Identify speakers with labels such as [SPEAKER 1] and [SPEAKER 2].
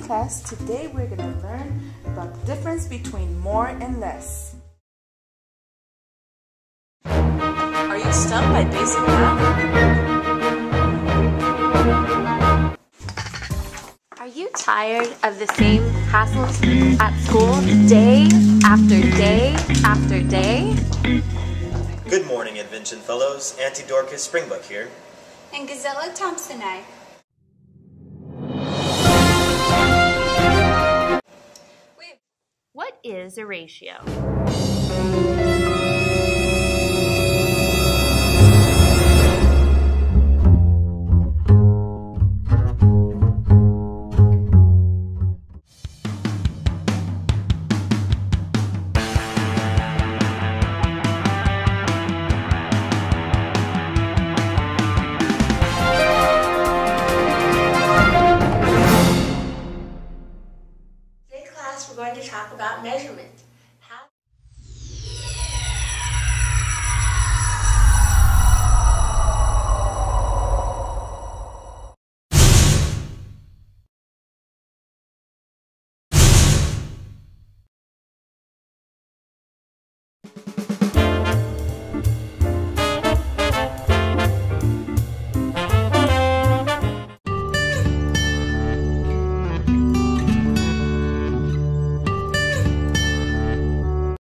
[SPEAKER 1] class. Today we're going to learn about the difference between more and less. Are you stumped by basic math?
[SPEAKER 2] Are you tired of the same hassles at school day after day after day?
[SPEAKER 3] Good morning, Edvention fellows. Auntie Dorcas Springbuck here.
[SPEAKER 4] And Gazella Thompsonite.
[SPEAKER 2] What is a ratio?
[SPEAKER 4] We're going to talk about measurement.